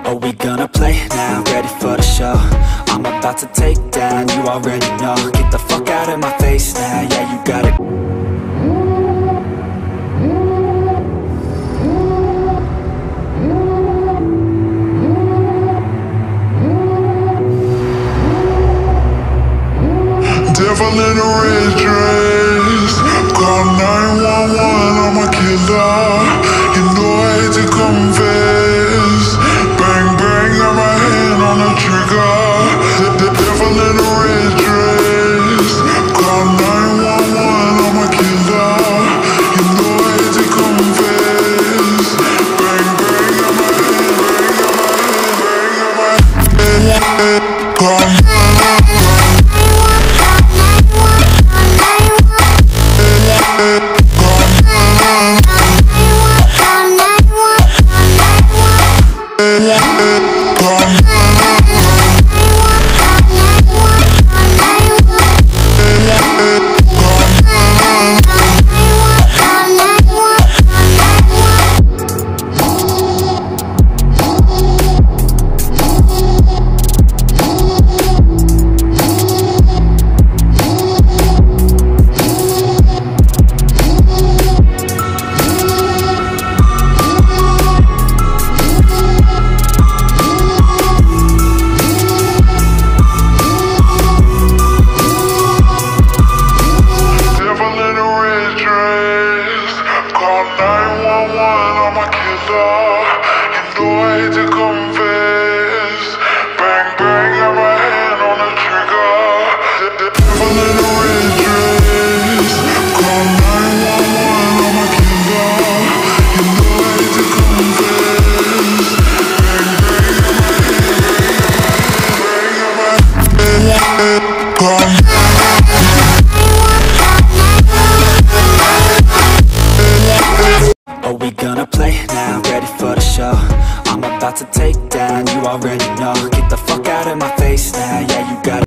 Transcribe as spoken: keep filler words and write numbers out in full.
Are we gonna play now? Ready for the show? I'm about to take down, you already know. Get the fuck out of my face now, yeah, you got it. Devil in a red dress, call nine one one, I'm a killer. You know I hate to confess. Bang bang, got my hand on the trigger. The, the devil in a red dress, call nine one one, I'm a killer. You know I hate to confess. Bang bang, got my hand, bang, got my hand, bang, got my hand. Call Are we gonna play now? Ready for the show? I'm about to take down, you already know. Get the fuck out of my face now, yeah, you got it.